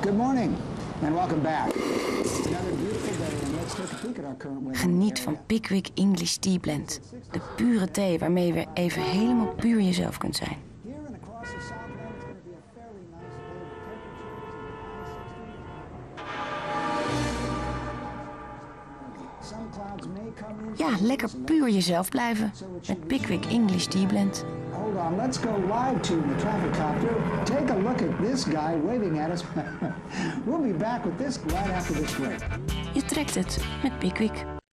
Good morning and welcome back. Another beautiful day and let's take a peek at our current weather. Geniet van Pickwick English Tea Blend. De pure thee waarmee je weer even helemaal puur jezelf kunt zijn. Here and across the Southland it's going to be a fairly nice day. Some clouds may come in. Ja, lekker puur jezelf blijven. Met Pickwick English Tea Blend. Hold on, let's go live to the traffic copter. Take a look at this guy waving at us. We'll be back with this right after this break. Je trekt het met Pickwick.